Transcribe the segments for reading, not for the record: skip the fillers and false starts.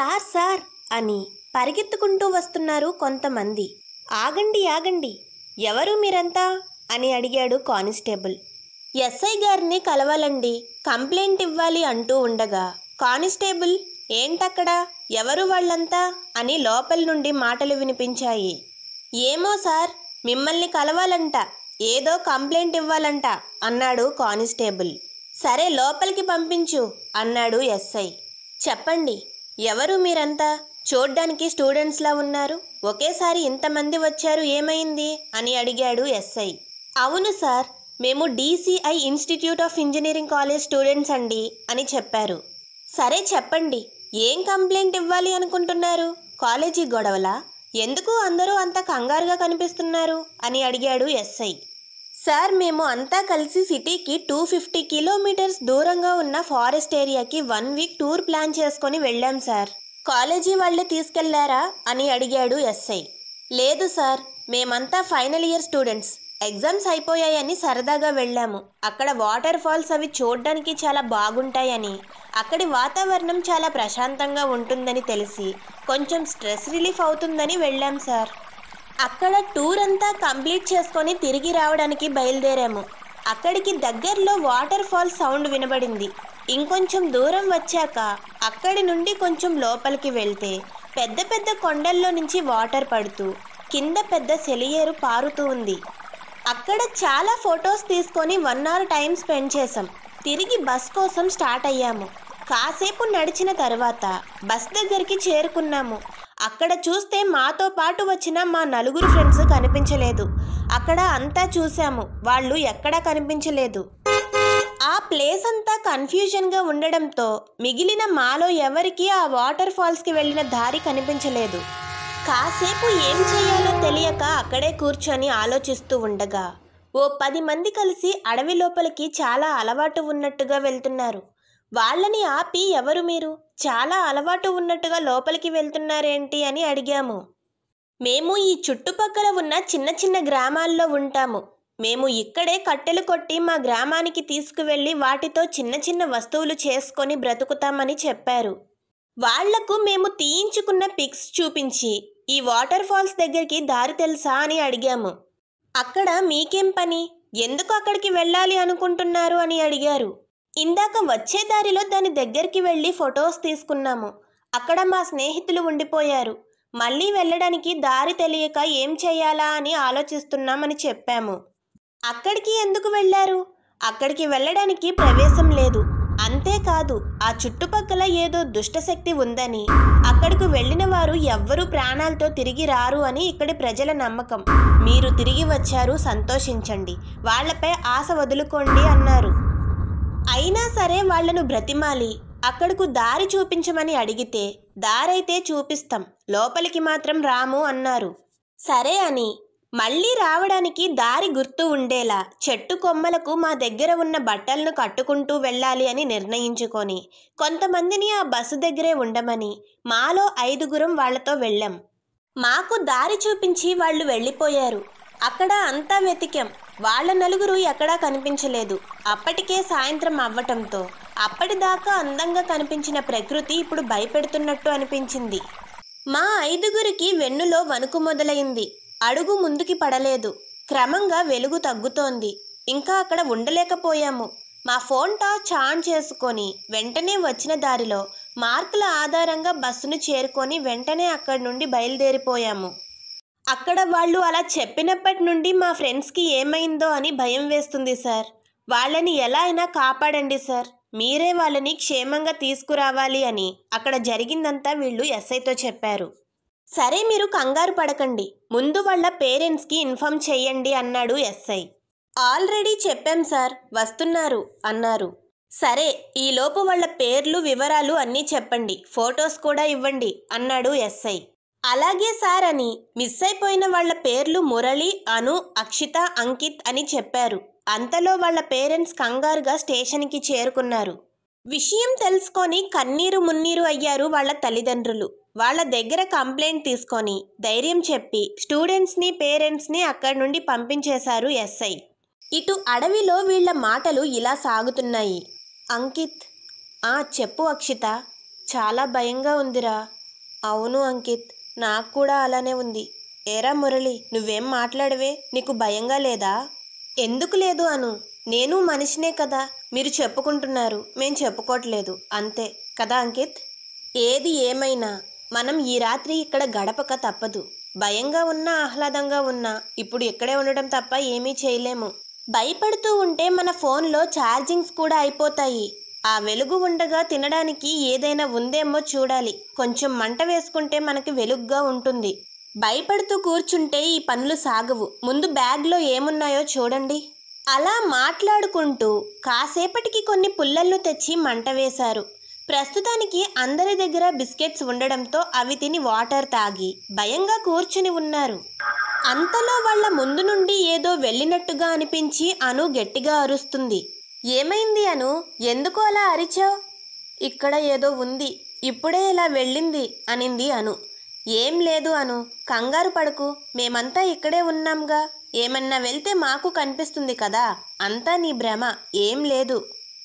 Sir sir అని పరిగెత్తుకుంటూ వస్తున్నారు కొంతమంది. ఆగండి ఆగండి, ఎవరు మీరంతా అని అడిగాడు కానిస్టేబుల్. ఎస్ఐ గారిని కలవాలండి, కంప్లైంట్ ఇవ్వాలి అంటూ ఉండగా కానిస్టేబుల్ ఏంటక్కడ, ఎవరు వాళ్ళంతా అని లోపల నుండి మాటలు వినిపించాయి. ఏమో సార్, మిమ్మల్ని కలవాలంట, ఏదో కంప్లైంట్ ఇవ్వాలంట అన్నాడు కానిస్టేబుల్. సరే లోపలికి పంపించు అన్నాడు ఎస్ఐ. చెప్పండి, ఎవరు మీరంతా, చూడ్డానికి స్టూడెంట్స్లా ఉన్నారు, ఒకేసారి ఇంతమంది వచ్చారు, ఏమైంది అని అడిగాడు ఎస్ఐ. అవును సార్, మేము DCI institute of engineering college students అండి అని చెప్పారు. సరే చెప్పండి, ఏం కంప్లైంట్ ఇవ్వాలి అనుకుంటున్నారు, కాలేజీ గొడవలా, ఎందుకు అందరూ అంత కంగారుగా కనిపిస్తున్నారు అని అడిగాడు ఎస్ఐ. సార్, మేము అంతా కలిసి సిటీకి 250 కిలోమీటర్స్ దూరంగా ఉన్న ఫారెస్ట్ ఏరియాకి 1 వీక్ టూర్ ప్లాన్ చేసుకొని వెళ్ళాం సార్. కాలేజీ వాళ్ళే తీసుకెళ్లారా అని అడిగాడు ఎస్ఐ. లేదు సార్, మేమంతా ఫైనల్ ఇయర్ స్టూడెంట్స్, ఎగ్జామ్స్ అయిపోయాయని సరదాగా వెళ్ళాము. అక్కడ వాటర్ ఫాల్స్ అవి చూడ్డానికి చాలా బాగుంటాయని, అక్కడి వాతావరణం చాలా ప్రశాంతంగా ఉంటుందని తెలిసి కొంచెం స్ట్రెస్ రిలీఫ్ అవుతుందని వెళ్ళాం సార్. అక్కడ టూర్ అంతా కంప్లీట్ చేసుకొని తిరిగి రావడానికి బయలుదేరాము. అక్కడికి దగ్గరలో వాటర్ ఫాల్స్ సౌండ్ వినబడింది. ఇంకొంచెం దూరం వచ్చాక అక్కడి నుండి కొంచెం లోపలికి వెళ్తే పెద్ద పెద్ద కొండల్లో నుంచి వాటర్ పడుతూ కింద పెద్ద సెలియేరు పారుతూ ఉంది. అక్కడ చాలా ఫొటోస్ తీసుకొని 1 hour టైం స్పెండ్ చేసాం. తిరిగి బస్ కోసం స్టార్ట్ అయ్యాము. కాసేపు నడిచిన తర్వాత బస్ దగ్గరికి చేరుకున్నాము. అక్కడ చూస్తే మాతో పాటు వచ్చిన మా 4 ఫ్రెండ్స్ కనిపించలేదు. అక్కడ అంతా చూసాము, వాళ్ళు ఎక్కడా కనిపించలేదు. ఆ ప్లేస్ అంతా కన్ఫ్యూజన్గా ఉండడంతో మిగిలిన మాలో ఎవరికీ ఆ వాటర్ ఫాల్స్కి వెళ్ళిన దారి కనిపించలేదు. కాసేపు ఏం చేయాలో తెలియక అక్కడే కూర్చొని ఆలోచిస్తూ ఉండగా ఓ 10 మంది కలిసి అడవి లోపలికి చాలా అలవాటు ఉన్నట్టుగా వెళ్తున్నారు. వాళ్ళని ఆపి, ఎవరు మీరు, చాలా అలవాటు ఉన్నట్టుగా లోపలికి వెళ్తున్నారేంటి అని అడిగాము. మేము ఈ చుట్టుపక్కల ఉన్న చిన్న చిన్న గ్రామాల్లో ఉంటాము. మేము ఇక్కడే కట్టెలు కొట్టి మా గ్రామానికి తీసుకువెళ్ళి వాటితో చిన్న చిన్న వస్తువులు చేసుకొని బ్రతుకుతామని చెప్పారు. వాళ్లకు మేము తీయించుకున్న పిక్స్ చూపించి ఈ వాటర్ ఫాల్స్ దగ్గరికి దారి తెలుసా అని అడిగాము. అక్కడ మీకేం పని, ఎందుకు అక్కడికి వెళ్ళాలి అనుకుంటున్నారు అని అడిగారు. ఇందాక వచ్చే దారిలో దాని దగ్గరికి వెళ్ళి ఫొటోస్ తీసుకున్నాము. అక్కడ మా స్నేహితులు ఉండిపోయారు. మళ్ళీ వెళ్ళడానికి దారి తెలియక ఏం చేయాలా అని ఆలోచిస్తున్నామని చెప్పాము. అక్కడికి ఎందుకు వెళ్ళారు? అక్కడికి వెళ్ళడానికి ప్రవేశం లేదు. అంతేకాదు, ఆ చుట్టుపక్కల ఏదో దుష్టశక్తి ఉందని, అక్కడికి వెళ్ళిన వారు ఎవ్వరూ ప్రాణాలతో తిరిగి రారు అని ఇక్కడి ప్రజల నమ్మకం. మీరు తిరిగి వచ్చారు, సంతోషించండి, వాళ్లపై ఆశ వదులుకోండి అన్నారు. అయినా సరే వాళ్లను బ్రతిమాలి అక్కడకు దారి చూపించమని అడిగితే, దారైతే చూపిస్తాం, లోపలికి మాత్రం రాము అన్నారు. సరే అని మళ్ళీ రావడానికి దారి గుర్తు ఉండేలా చెట్టు కొమ్మలకు మా దగ్గర ఉన్న బట్టలను కట్టుకుంటూ వెళ్ళాలి అని నిర్ణయించుకొని కొంతమందిని ఆ బస్సు దగ్గరే ఉండమని మాలో 5గురం వాళ్లతో వెళ్ళాం. మాకు దారి చూపించి వాళ్ళు వెళ్ళిపోయారు. అక్కడ అంతా వెతికాం, వాళ్ళ 4 ఎక్కడా కనిపించలేదు. అప్పటికే సాయంత్రం అవ్వటంతో అప్పటిదాకా అందంగా కనిపించిన ప్రకృతి ఇప్పుడు భయపెడుతున్నట్టు అనిపించింది. మా 5గురికి వెన్నులో వణుకు మొదలైంది. అడుగు ముందుకి పడలేదు. క్రమంగా వెలుగు తగ్గుతోంది. ఇంకా అక్కడ ఉండలేకపోయాము. మా ఫోన్ టార్చ్ ఆన్ చేసుకొని వెంటనే వచ్చిన దారిలో మార్కుల ఆధారంగా బస్సును చేరుకొని వెంటనే అక్కడి నుండి బయలుదేరిపోయాము. అక్కడ వాళ్ళు అలా చెప్పినప్పటి నుండి మా ఫ్రెండ్స్కి ఏమైందో అని భయం వేస్తుంది సార్. వాళ్ళని ఎలా అయినా కాపాడండి సార్, మీరే వాళ్ళని క్షేమంగా తీసుకురావాలి అని అక్కడ జరిగిందంతా వీళ్ళు ఎస్ఐతో చెప్పారు. సరే, మీరు కంగారు పడకండి, ముందు వాళ్ళ పేరెంట్స్కి ఇన్ఫార్మ్ చెయ్యండి అన్నాడు ఎస్ఐ. ఆల్రెడీ చెప్పాం సార్, వస్తున్నారు అన్నారు. సరే, ఈలోపు వాళ్ళ పేర్లు వివరాలు అన్నీ చెప్పండి, ఫొటోస్ కూడా ఇవ్వండి అన్నాడు ఎస్ఐ. అలాగే సార్ అని మిస్ అయిపోయిన వాళ్ల పేర్లు మురళి, అను, అక్షిత, అంకిత్ అని చెప్పారు. అంతలో వాళ్ళ పేరెంట్స్ కంగారుగా స్టేషన్కి చేరుకున్నారు. విషయం తెలుసుకొని కన్నీరు మున్నీరు అయ్యారు వాళ్ళ తల్లిదండ్రులు. వాళ్ళ దగ్గర కంప్లైంట్ తీసుకొని ధైర్యం చెప్పి స్టూడెంట్స్ని పేరెంట్స్ని అక్కడి నుండి పంపించేశారు ఎస్ఐ. ఇటు అడవిలో వీళ్ల మాటలు ఇలా సాగుతున్నాయి. అంకిత్: చెప్పు అక్షిత, చాలా భయంగా ఉందిరా. అవును అంకిత్, నాకు కూడా అలానే ఉంది. ఏరా మురళి, నువ్వేం మాట్లాడవే? నీకు భయంగా లేదా? ఎందుకు లేదు అను, నేను మనిషినే కదా. మీరు చెప్పుకుంటున్నారు, మేం చెప్పుకోవట్లేదు, అంతే కదా అంకిత్. ఏది ఏమైనా మనం ఈ రాత్రి ఇక్కడ గడపక తప్పదు. భయంగా ఉన్నా ఆహ్లాదంగా ఉన్నా ఇప్పుడు ఇక్కడే ఉండడం తప్ప ఏమీ చేయలేము. భయపడుతూ ఉంటే మన ఫోన్లో ఛార్జింగ్స్ కూడా అయిపోతాయి. ఆ వెలుగు ఉండగా తినడానికి ఏదైనా ఉందేమో చూడాలి. కొంచెం మంట వేసుకుంటే మనకి వెలుగ్గా ఉంటుంది. భయపడుతూ కూర్చుంటే ఈ పనులు సాగవు. ముందు బ్యాగ్లో ఏమున్నాయో చూడండి. అలా మాట్లాడుకుంటూ కాసేపటికి కొన్ని పుల్లలను తెచ్చి మంట వేశారు. ప్రస్తుతానికి అందరి దగ్గర బిస్కెట్స్ ఉండడంతో అవి తిని వాటర్ తాగి భయంగా కూర్చుని ఉన్నారు. అంతలో వాళ్ళ ముందు నుండి ఏదో వెళ్ళినట్టుగా అనిపించి అను గట్టిగా అరుస్తుంది. ఏమైంది అను, ఎందుకు అలా అరిచావు? ఇక్కడ ఏదో ఉంది, ఇప్పుడే ఇలా వెళ్ళింది అనింది అను. ఏం లేదు అను, కంగారు పడకు, మేమంతా ఇక్కడే ఉన్నాంగా. ఏమన్నా వెళ్తే మాకు కనిపిస్తుంది కదా, అంతా నీ భ్రమ, ఏం లేదు.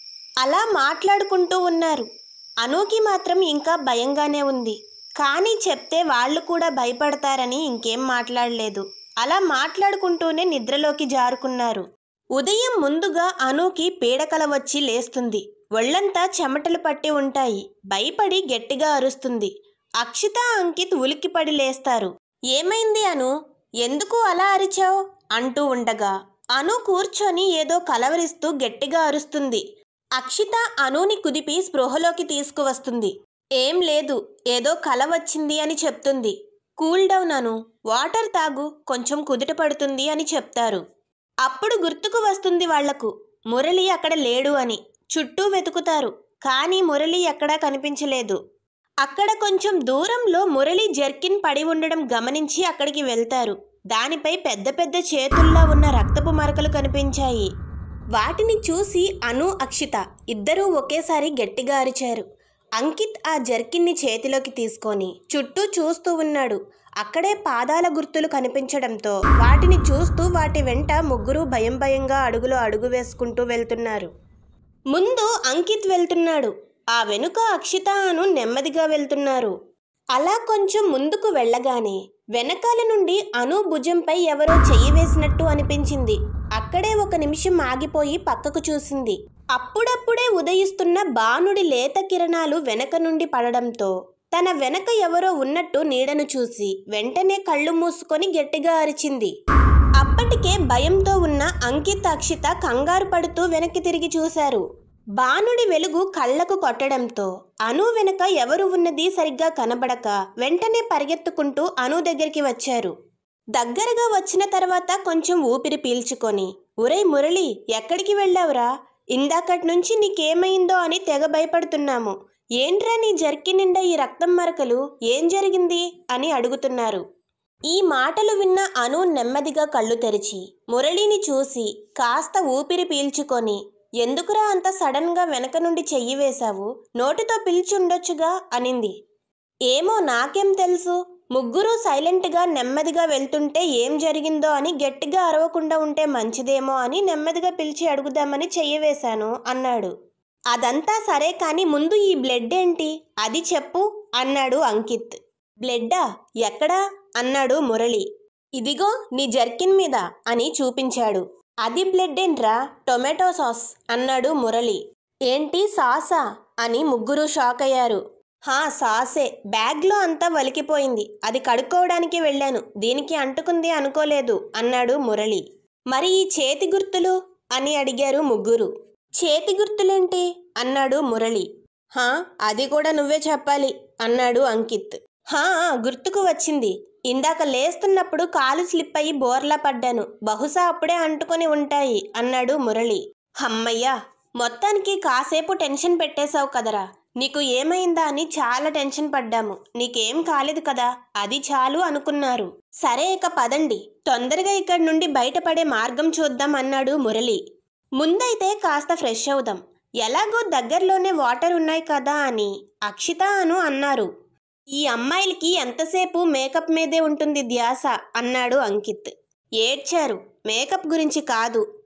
అలా మాట్లాడుకుంటూ ఉన్నారు. అనుకి మాత్రం ఇంకా భయంగానే ఉంది. కానీ చెప్తే వాళ్ళు కూడా భయపడతారని ఇంకేం మాట్లాడలేదు. అలా మాట్లాడుకుంటూనే నిద్రలోకి జారుకున్నారు. ఉదయం ముందుగా అనుకి పీడకల వచ్చి లేస్తుంది. ఒళ్ళంతా చెమటలు పట్టి ఉంటాయి. భయపడి గట్టిగా అరుస్తుంది. అక్షిత, అంకిత్ ఉలిక్కిపడి లేస్తారు. ఏమైంది అను, ఎందుకు అలా అరిచావు అంటూ ఉండగా అను కూర్చొని ఏదో కలవరిస్తూ గట్టిగా అరుస్తుంది. అక్షిత అనుని కుదిపి స్పృహలోకి తీసుకువస్తుంది. ఏం లేదు, ఏదో కల వచ్చింది అని చెప్తుంది. కూల్ డౌన్ అను, వాటర్ తాగు, కొంచెం కుదుట పడుతుంది అని చెప్తారు. అప్పుడు గుర్తుకు వస్తుంది వాళ్లకు మురళి అక్కడ లేడు అని. చుట్టూ వెతుకుతారు, కానీ మురళి ఎక్కడా కనిపించలేదు. అక్కడ కొంచెం దూరంలో మురళి జర్కిన్ పడి ఉండడం గమనించి అక్కడికి వెళ్తారు. దానిపై పెద్ద పెద్ద చేతుల్లా ఉన్న రక్తపు మరకలు కనిపించాయి. వాటిని చూసి అను, అక్షిత ఇద్దరూ ఒకేసారి గట్టిగా అరిచారు. అంకిత్ ఆ జర్కిన్ని చేతిలోకి తీసుకొని చుట్టూ చూస్తూ ఉన్నాడు. అక్కడే పాదాల గుర్తులు కనిపించడంతో వాటిని చూస్తూ వాటి వెంట ముగ్గురు భయం భయంగా అడుగులో అడుగు వేసుకుంటూ వెళ్తున్నారు. ముందు అంకిత్ వెళ్తున్నాడు. ఆ వెనుక అక్షిత, అను నెమ్మదిగా వెళ్తున్నారు. అలా కొంచెం ముందుకు వెళ్ళగానే వెనకాల నుండి అను భుజంపై ఎవరో చెయ్యి వేసినట్టు అనిపించింది. అక్కడే ఒక నిమిషం ఆగిపోయి పక్కకు చూసింది. అప్పుడప్పుడే ఉదయిస్తున్న బాణుడి లేత కిరణాలు వెనక నుండి పడడంతో తన వెనక ఎవరో ఉన్నట్టు నీడను చూసి వెంటనే కళ్ళు మూసుకొని గట్టిగా అరిచింది. అప్పటికే భయంతో ఉన్న అంకిత్, అక్షిత కంగారు పడుతూ వెనక్కి తిరిగి చూశారు. బాణుడి వెలుగు కళ్లకు కొట్టడంతో అను వెనక ఎవరు ఉన్నది సరిగ్గా కనబడక వెంటనే పరిగెత్తుకుంటూ అను దగ్గరికి వచ్చారు. దగ్గరగా వచ్చిన తర్వాత కొంచెం ఊపిరి పీల్చుకొని, ఒరేయ్ మురళి, ఎక్కడికి వెళ్ళావురా? ఇందాకటి నుంచి నీకేమైందో అని తెగ భయపడుతున్నాము. ఏంట్రా నీ జర్కి నిండా ఈ రక్తం మరకలు, ఏం జరిగింది అని అడుగుతున్నారు. ఈ మాటలు విన్న అను నెమ్మదిగా కళ్ళు తెరిచి మురళిని చూసి కాస్త ఊపిరి పీల్చుకొని, ఎందుకురా అంత సడన్గా వెనక నుండి చెయ్యి వేశావు? నోటితో పిలిచుండొచ్చుగా అనింది. ఏమో, నాకేం తెలుసు. ముగ్గురు సైలెంట్గా నెమ్మదిగా వెళ్తుంటే ఏం జరిగిందో అని గట్టిగా అరవకుండా ఉంటే మంచిదేమో అని నెమ్మదిగా పిలిచి అడుగుదామని చెయ్యి వేశాను అన్నాడు. అదంతా సరే కానీ ముందు ఈ బ్లడ్ ఏంటి, అది చెప్పు అన్నాడు అంకిత్. బ్లడ్డా? ఎక్కడా అన్నాడు మురళి. ఇదిగో నీ జర్కిన్ మీద అని చూపించాడు. అది బ్లడ్ ఏంట్రా, టొమాటో సాస్ అన్నాడు మురళి. ఏంటి సాసా అని ముగ్గురు షాక్ అయ్యారు. హా, సాసే. బ్యాగ్లో అంతా వలికిపోయింది, అది కడుక్కోవడానికి వెళ్ళాను, దీనికి అంటుకుంది అనుకోలేదు అన్నాడు మురళి. మరి ఈ చేతి గుర్తులు అని అడిగారు ముగ్గురు. చేతి గుర్తులేంటి అన్నాడు మురళి. హా, అది కూడా నువ్వే చెప్పాలి అన్నాడు అంకిత్. హా, గుర్తుకు వచ్చింది. ఇందాక లేస్తున్నప్పుడు కాలు స్లిప్ అయ్యి బోర్లా పడ్డాను, బహుశా అప్పుడే అంటుకొని ఉంటాయి అన్నాడు మురళి. హమ్మయ్యా, మొత్తానికి కాసేపు టెన్షన్ పెట్టేశావు కదరా. నీకు ఏమైందా అని చాలా టెన్షన్ పడ్డాము. నీకేం కాలేదు కదా, అది చాలు అనుకున్నారు. సరే ఇక పదండి, తొందరగా ఇక్కడి నుండి బయటపడే మార్గం చూద్దాం అన్నాడు మురళి. ముందైతే కాస్త ఫ్రెష్ అవుదాం, ఎలాగో దగ్గరలోనే వాటర్ ఉన్నాయి కదా అని అక్షిత, అను అన్నారు. ఈ అమ్మాయిలకి ఎంతసేపు మేకప్ మీదే ఉంటుంది ధ్యాస అన్నాడు అంకిత్. ఏడ్చారు. మేకప్ గురించి కాదు,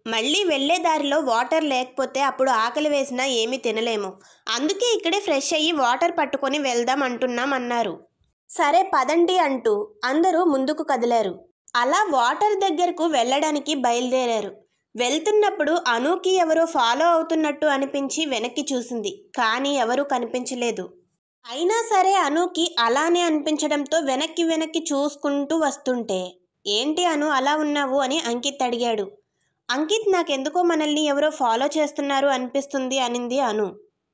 మళ్ళీ వెళ్ళే దారిలో వాటర్ లేకపోతే అప్పుడు ఆకలి వేసినా ఏమీ తినలేము. అందుకే ఇక్కడే ఫ్రెష్ అయ్యి వాటర్ పట్టుకొని వెళ్దాం అంటున్నాం అన్నారు. సరే పదండి అంటూ అందరూ ముందుకు కదిలారు. అలా వాటర్ దగ్గరకు వెళ్ళడానికి బయలుదేరారు. వెళ్తున్నప్పుడు అనూకి ఎవరో ఫాలో అవుతున్నట్టు అనిపించి వెనక్కి చూసింది. కానీ ఎవరూ కనిపించలేదు. అయినా సరే అనూకి అలానే అనిపించడంతో వెనక్కి వెనక్కి చూసుకుంటూ వస్తుంటే, ఏంటి అను అలా ఉన్నావు అని అంకిత్ అడిగాడు. అంకిత్, నాకెందుకో మనల్ని ఎవరో ఫాలో చేస్తున్నారు అనిపిస్తుంది అనింది అను.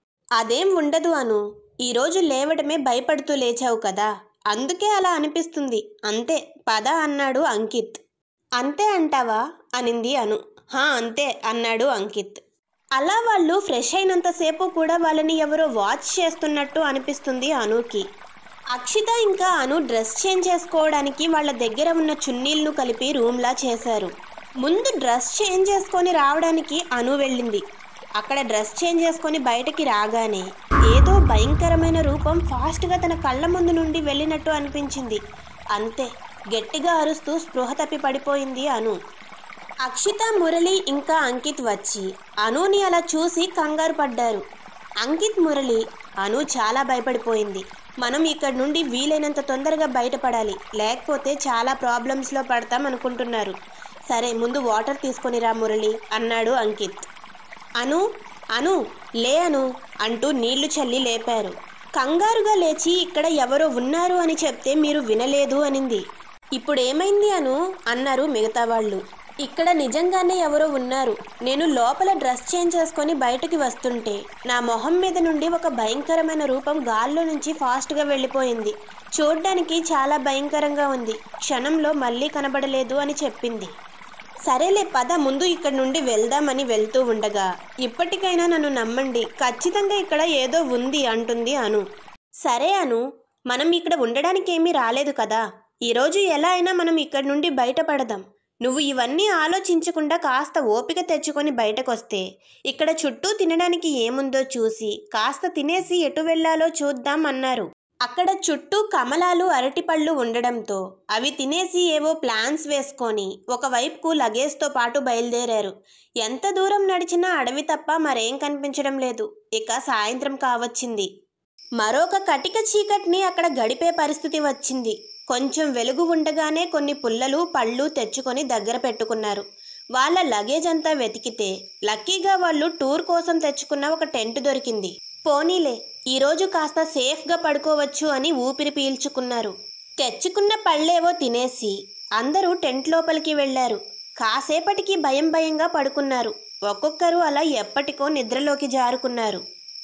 అదేం ఉండదు అను, ఈరోజు లేవడమే భయపడుతూ లేచావు కదా, అందుకే అలా అనిపిస్తుంది అంతే, పద అన్నాడు అంకిత్. అంతే అంటావా అనింది అను. అంతే అన్నాడు అంకిత్. అలా వాళ్ళు ఫ్రెష్ అయినంతసేపు కూడా వాళ్ళని ఎవరో వాచ్ చేస్తున్నట్టు అనిపిస్తుంది అనూకి. అక్షిత ఇంకా అను డ్రెస్ చేంజ్ చేసుకోవడానికి వాళ్ళ దగ్గర ఉన్న చున్నీలను కలిపి రూమ్లా చేశారు. ముందు డ్రెస్ చేంజ్ చేసుకొని రావడానికి అను వెళ్ళింది. అక్కడ డ్రెస్ చేంజ్ చేసుకొని బయటకి రాగానే ఏదో భయంకరమైన రూపం ఫాస్ట్గా తన కళ్ళ ముందు నుండి వెళ్ళినట్టు అనిపించింది. అంతే, గట్టిగా అరుస్తూ స్పృహ తప్పి పడిపోయింది అను. అక్షిత, మురళి ఇంకా అంకిత్ వచ్చి అనుని అలా చూసి కంగారు పడ్డారు. అంకిత్, మురళి, అను చాలా భయపడిపోయింది. మనం ఇక్కడ నుండి వీలైనంత తొందరగా బయటపడాలి, లేకపోతే చాలా ప్రాబ్లమ్స్లో పడతాం అనుకుంటున్నారు. సరే ముందు వాటర్ తీసుకొని రా మురళి అన్నాడు అంకిత్. అను అను లే అను అంటూ నీళ్లు చల్లి లేపారు. కంగారుగా లేచి ఇక్కడ ఎవరో ఉన్నారు అని చెప్తే మీరు వినలేదు అనింది. ఇప్పుడేమైంది అను అన్నారు మిగతా వాళ్ళు. ఇక్కడ నిజంగానే ఎవరో ఉన్నారు. నేను లోపల డ్రెస్ చేంజ్ చేసుకొని బయటకి వస్తుంటే నా మొహం మీద నుండి ఒక భయంకరమైన రూపం గాల్లో నుంచి ఫాస్ట్గా వెళ్ళిపోయింది. చూడ్డానికి చాలా భయంకరంగా ఉంది. క్షణంలో మళ్ళీ కనబడలేదు అని చెప్పింది. సరేలే పద ముందు ఇక్కడ నుండి వెళ్దామని వెళ్తూ ఉండగా, ఇప్పటికైనా నన్ను నమ్మండి, ఖచ్చితంగా ఇక్కడ ఏదో ఉంది అంటుంది అను. సరే అను, మనం ఇక్కడ ఉండడానికి ఏమీ రాలేదు కదా, ఈరోజు ఎలా అయినా మనం ఇక్కడ నుండి బయటపడదాం. నువ్వు ఇవన్నీ ఆలోచించకుండా కాస్త ఓపిక తెచ్చుకొని బయటకొస్తే ఇక్కడ చుట్టూ తినడానికి ఏముందో చూసి కాస్త తినేసి ఎటు వెళ్లాలో చూద్దాం అన్నారు. అక్కడ చుట్టూ కమలాలు, అరటిపళ్ళు ఉండడంతో అవి తినేసి ఏవో ప్లాన్స్ వేసుకొని ఒకవైపుకు లగేజ్తో పాటు బయలుదేరారు. ఎంత దూరం నడిచినా అడవి తప్ప మరేం కనిపించడం లేదు. ఇక సాయంత్రం కావచ్చింది. మరొక కటిక చీకటిని అక్కడ గడిపే పరిస్థితి వచ్చింది. కొంచెం వెలుగు ఉండగానే కొన్ని పుల్లలు, పళ్ళు తెచ్చుకొని దగ్గర పెట్టుకున్నారు. వాళ్ళ లగేజ్ అంతా వెతికితే లక్కీగా వాళ్ళు టూర్ కోసం తెచ్చుకున్న ఒక టెంట్ దొరికింది. పోనీలే, ఈరోజు కాస్త సేఫ్గా పడుకోవచ్చు అని ఊపిరి పీల్చుకున్నారు. తెచ్చుకున్న పళ్ళేవో తినేసి అందరూ టెంట్ లోపలికి వెళ్లారు. కాసేపటికి భయంగా పడుకున్నారు. ఒక్కొక్కరు అలా ఎప్పటికో నిద్రలోకి జారుకున్నారు.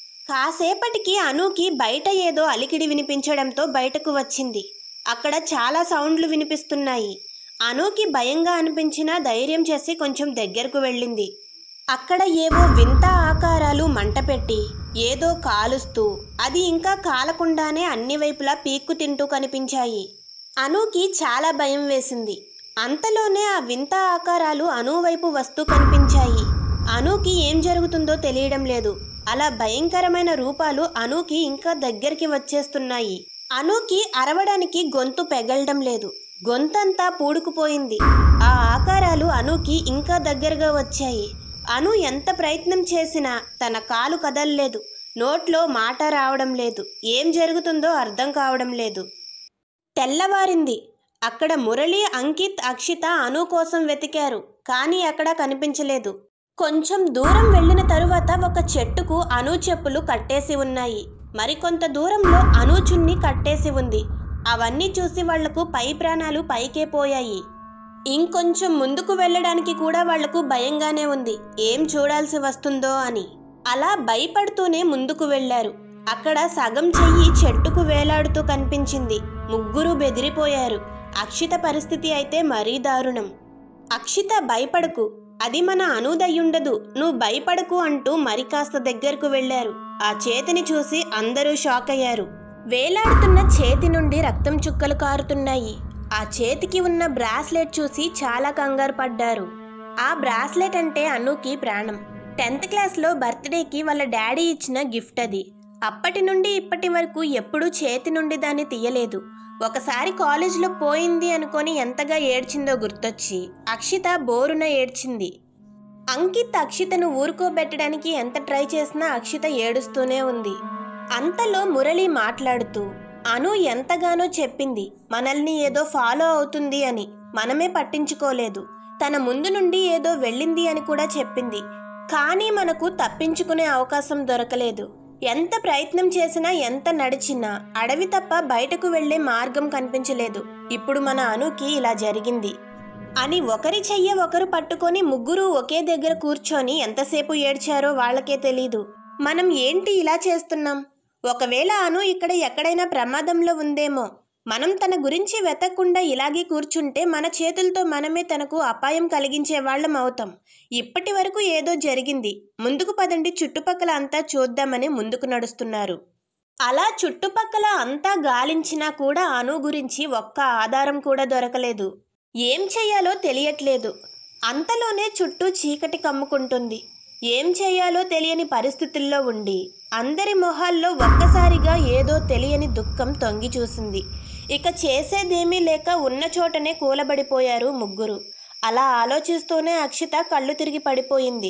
కాసేపటికి అనూకి బయట ఏదో అలికిడి వినిపించడంతో బయటకు వచ్చింది. అక్కడ చాలా సౌండ్లు వినిపిస్తున్నాయి. అనూకి భయంగా అనిపించినా ధైర్యం చేసి కొంచెం దగ్గరకు వెళ్ళింది. అక్కడ ఏవో వింత ఆకారాలు మంట పెట్టి ఏదో కాలుస్తూ అది ఇంకా కాలకుండానే అన్ని వైపులా పీక్కు తింటూ కనిపించాయి. అనూకి చాలా భయం వేసింది. అంతలోనే ఆ వింత ఆకారాలు అను వైపు వస్తూ కనిపించాయి. అనూకి ఏం జరుగుతుందో తెలియడం లేదు. అలా భయంకరమైన రూపాలు అనూకి ఇంకా దగ్గరికి వచ్చేస్తున్నాయి. అనూకి అరవడానికి గొంతు పెగలడం లేదు. గొంతంతా పూడుకుపోయింది. ఆ ఆకారాలు అనూకి ఇంకా దగ్గరగా వచ్చాయి. అను ఎంత ప్రయత్నం చేసినా తన కాలు కదలలేదు. నోట్లో మాట రావడం లేదు. ఏం జరుగుతుందో అర్థం కావడం లేదు. తెల్లవారింది. అక్కడ మురళి, అంకిత్, అక్షిత అను కోసం వెతికారు. కానీ అక్కడ కనిపించలేదు. కొంచెం దూరం వెళ్ళిన తరువాత ఒక చెట్టుకు అను చెప్పులు కట్టేసి ఉన్నాయి. మరికొంత దూరంలో అను చున్ని కట్టేసి ఉంది. అవన్నీ చూసి వాళ్లకు పై ప్రాణాలు పైకే పోయాయి. ఇంకొంచెం ముందుకు వెళ్ళడానికి కూడా వాళ్లకు భయంగానే ఉంది. ఏం చూడాల్సి వస్తుందో అని. అలా భయపడుతూనే ముందుకు వెళ్లారు. అక్కడ సగం చెయ్యి చెట్టుకు వేలాడుతూ కనిపించింది. ముగ్గురు బెదిరిపోయారు. అక్షిత పరిస్థితి అయితే మరీ దారుణం. అక్షిత, భయపడకు, అది మన అనుదయ్యుండదు, నువ్వు భయపడకు అంటూ మరి కాస్త దగ్గరకు వెళ్లారు. ఆ చేతిని చూసి అందరూ షాక్ అయ్యారు. వేలాడుతున్న చేతి నుండి రక్తం చుక్కలు కారుతున్నాయి. ఆ చేతికి ఉన్న బ్రాస్లెట్ చూసి చాలా కంగారు పడ్డారు. ఆ బ్రాస్లెట్ అంటే అనుకి ప్రాణం. 10th క్లాస్లో బర్త్డేకి వాళ్ళ డాడీ ఇచ్చిన గిఫ్ట్ అది. అప్పటి నుండి ఇప్పటి వరకు ఎప్పుడూ చేతి నుండి దాన్ని తీయలేదు. ఒకసారి కాలేజీలో పోయింది అనుకొని ఎంతగా ఏడ్చిందో గుర్తొచ్చి అక్షిత బోరున ఏడ్చింది. అంకిత్ అక్షితను ఊరుకోబెట్టడానికి ఎంత ట్రై చేసినా అక్షిత ఏడుస్తూనే ఉంది. అంతలో మురళి మాట్లాడుతూ, అను ఎంతగానో చెప్పింది మనల్ని ఏదో ఫాలో అవుతుంది అని, మనమే పట్టించుకోలేదు. తన ముందు నుండి ఏదో వెళ్ళింది అని కూడా చెప్పింది. కానీ మనకు తప్పించుకునే అవకాశం దొరకలేదు. ఎంత ప్రయత్నం చేసినా, ఎంత నడిచినా అడవి తప్ప బయటకు వెళ్లే మార్గం కనిపించలేదు. ఇప్పుడు మన అనుకి ఇలా జరిగింది అని ఒకరి చెయ్య ఒకరు పట్టుకొని ముగ్గురు ఒకే దగ్గర కూర్చొని ఎంతసేపు ఏడ్చారో వాళ్లకే తెలీదు. మనం ఏంటి ఇలా చేస్తున్నాం? ఒకవేళ అను ఇక్కడ ఎక్కడైనా ప్రమాదంలో ఉందేమో. మనం తన గురించి వెతకకుండా ఇలాగే కూర్చుంటే మన చేతులతో మనమే తనకు అపాయం కలిగించే వాళ్ళం అవుతాం. ఇప్పటి వరకు ఏదో జరిగింది, ముందుకు పదండి, చుట్టుపక్కల అంతా చూద్దామని ముందుకు నడుస్తున్నారు. అలా చుట్టుపక్కల అంతా గాలించినా కూడా అను గురించి ఒక్క ఆధారం కూడా దొరకలేదు. ఏం చెయ్యాలో తెలియట్లేదు. అంతలోనే చుట్టూ చీకటి కమ్ముకుంటుంది. ఏం చెయ్యాలో తెలియని పరిస్థితుల్లో ఉండి అందరి మొహాల్లో ఒక్కసారిగా ఏదో తెలియని దుఃఖం తొంగి చూసింది. ఇక చేసేదేమీ లేక ఉన్న చోటనే కూలబడిపోయారు ముగ్గురు. అలా ఆలోచిస్తూనే అక్షిత కళ్ళు తిరిగి పడిపోయింది.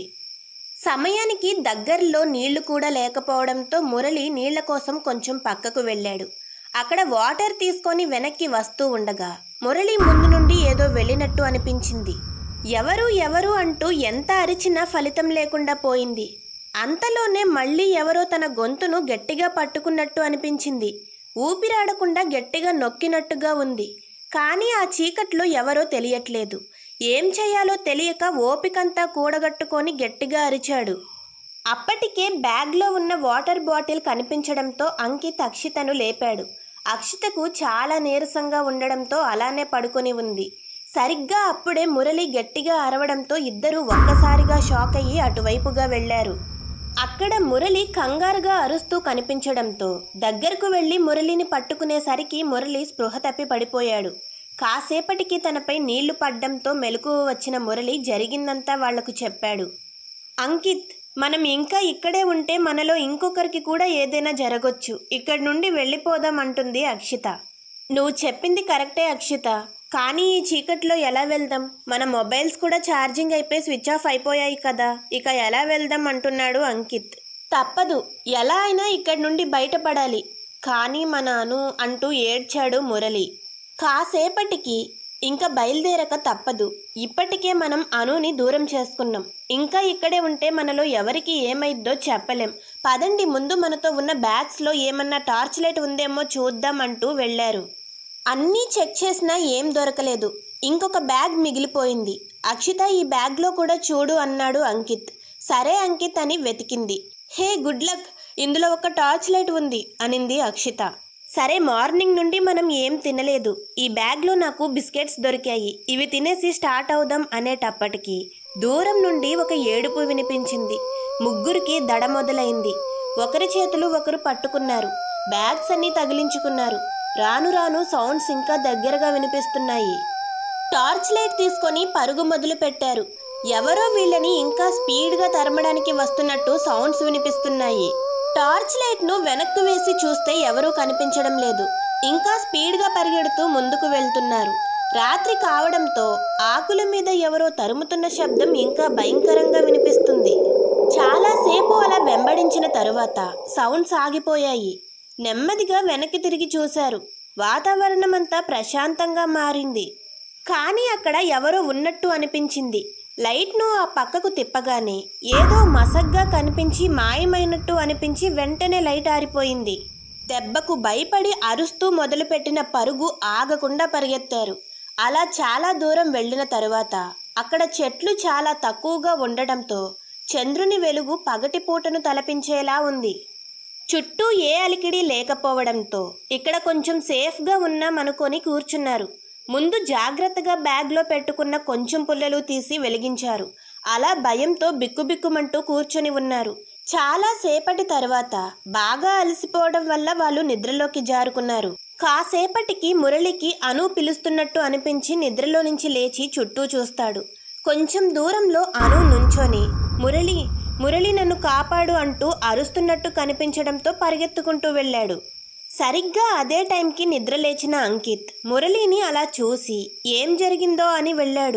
సమయానికి దగ్గరలో నీళ్లు కూడా లేకపోవడంతో మురళి నీళ్ల కోసం కొంచెం పక్కకు వెళ్ళాడు. అక్కడ వాటర్ తీసుకొని వెనక్కి వస్తూ ఉండగా మురళి ముందు నుండి ఏదో వెళ్ళినట్టు అనిపించింది. ఎవరు ఎవరు అంటూ ఎంత అరిచినా ఫలితం లేకుండా పోయింది. అంతలోనే మళ్ళీ ఎవరో తన గొంతును గట్టిగా పట్టుకున్నట్టు అనిపించింది. ఊపిరాడకుండా గట్టిగా నొక్కినట్టుగా ఉంది. కానీ ఆ చీకట్లో ఎవరో తెలియట్లేదు. ఏం చేయాలో తెలియక ఓపికంతా కూడగట్టుకొని గట్టిగా అరిచాడు. అప్పటికే బ్యాగ్లో ఉన్న వాటర్ బాటిల్ కనిపించడంతో అంకిత్ అక్షితను లేపాడు. అక్షితకు చాలా నీరసంగా ఉండడంతో అలానే పడుకొని ఉంది. సరిగ్గా అప్పుడే మురళి గట్టిగా అరవడంతో ఇద్దరూ ఒక్కసారిగా షాక్ అయ్యి అటువైపుగా వెళ్లారు. అక్కడ మురళి కంగారుగా అరుస్తూ కనిపించడంతో దగ్గరకు వెళ్లి మురళిని పట్టుకునేసరికి మురళి స్పృహ తప్పి పడిపోయాడు. కాసేపటికి తనపై నీళ్లు పడ్డంతో మెలకువ వచ్చిన మురళి జరిగిందంతా వాళ్లకు చెప్పాడు. అంకిత్, మనం ఇంకా ఇక్కడే ఉంటే మనలో ఇంకొకరికి కూడా ఏదైనా జరగొచ్చు. ఇక్కడి నుండి వెళ్ళిపోదాం అంటుంది అక్షిత. నువ్వు చెప్పింది కరెక్టే అక్షిత, కానీ ఈ చీకట్లో ఎలా వెళ్దాం? మన మొబైల్స్ కూడా ఛార్జింగ్ అయిపోయి స్విచ్ ఆఫ్ అయిపోయాయి కదా, ఇక ఎలా వెళ్దాం అంటున్నాడు అంకిత్. తప్పదు, ఎలా అయినా ఇక్కడి నుండి బయటపడాలి. కానీ మన అను అంటూ ఏడ్చాడు మురళి. కాసేపటికి ఇంకా బయలుదేరక తప్పదు. ఇప్పటికే మనం అనుని దూరం చేసుకున్నాం. ఇంకా ఇక్కడే ఉంటే మనలో ఎవరికి ఏమైద్దో చెప్పలేం. పదండి, ముందు మనతో ఉన్న బ్యాగ్స్లో ఏమన్నా టార్చ్ లైట్ ఉందేమో చూద్దాం అంటూ వెళ్లారు. అన్నీ చెక్ చేసినా ఏం దొరకలేదు. ఇంకొక బ్యాగ్ మిగిలిపోయింది. అక్షిత, ఈ బ్యాగ్లో కూడా చూడు అన్నాడు అంకిత్. సరే అంకిత్ అని వెతికింది. హే గుడ్ లక్, ఇందులో ఒక టార్చ్ లైట్ ఉంది అనింది అక్షిత. సరే, మార్నింగ్ నుండి మనం ఏం తినలేదు. ఈ బ్యాగ్లో నాకు బిస్కెట్స్ దొరికాయి, ఇవి తినేసి స్టార్ట్ అవుదాం అనేటప్పటికి దూరం నుండి ఒక ఏడుపు వినిపించింది. ముగ్గురికి దడ మొదలైంది. ఒకరి చేతులు ఒకరు పట్టుకున్నారు. బ్యాగ్స్ అన్నీ తగిలించుకున్నారు. రాను రాను సౌండ్స్ ఇంకా దగ్గరగా వినిపిస్తున్నాయి. టార్చ్ లైట్ తీసుకొని పరుగు మొదలు పెట్టారు. ఎవరో వీళ్ళని ఇంకా స్పీడ్గా తరమడానికి వస్తున్నట్టు సౌండ్స్ వినిపిస్తున్నాయి. టార్చ్ లైట్ను వెనక్కు వేసి చూస్తే ఎవరూ కనిపించడం లేదు. ఇంకా స్పీడ్గా పరిగెడుతూ ముందుకు వెళ్తున్నారు. రాత్రి కావడంతో ఆకుల మీద ఎవరో తరుముతున్న శబ్దం ఇంకా భయంకరంగా వినిపిస్తుంది. చాలాసేపు అలా వెంబడించిన తరువాత సౌండ్స్ ఆగిపోయాయి. నెమ్మదిగా వెనక్కి తిరిగి చూశారు. వాతావరణమంతా ప్రశాంతంగా మారింది. కానీ అక్కడ ఎవరో ఉన్నట్టు అనిపించింది. లైట్ను ఆ పక్కకు తిప్పగానే ఏదో మసగ్గా కనిపించి మాయమైనట్టు అనిపించి వెంటనే లైట్ ఆరిపోయింది. దెబ్బకు భయపడి అరుస్తూ మొదలుపెట్టిన పరుగు ఆగకుండా పరిగెత్తారు. అలా చాలా దూరం వెళ్ళిన తరువాత అక్కడ చెట్లు చాలా తక్కువగా ఉండడంతో చంద్రుని వెలుగు పగటిపూటను తలపించేలా ఉంది. చుట్టూ ఏ అలికిడి లేకపోవడంతో ఇక్కడ కొంచెం సేఫ్గా ఉన్నామనుకొని కూర్చున్నారు. ముందు జాగ్రత్తగా బ్యాగ్లో పెట్టుకున్న కొంచెం పుల్లలు తీసి వెలిగించారు. అలా భయంతో బిక్కుబిక్కుమంటూ కూర్చొని ఉన్నారు. చాలా సేపటి తర్వాత బాగా అలసిపోవడం వల్ల వాళ్ళు నిద్రలోకి జారుకున్నారు. కాసేపటికి మురళికి అను పిలుస్తున్నట్టు అనిపించి నిద్రలో నుంచి లేచి చుట్టూ చూస్తాడు. కొంచెం దూరంలో అను నుంచొని మురళి మురళి నన్ను కాపాడు అంటూ అరుస్తున్నట్టు కనిపించడంతో పరిగెత్తుకుంటూ వెళ్ళాడు. సరిగ్గా అదే టైంకి నిద్రలేచిన అంకిత్ మురళిని అలా చూసి ఏం జరిగిందో అని వెళ్ళాడు.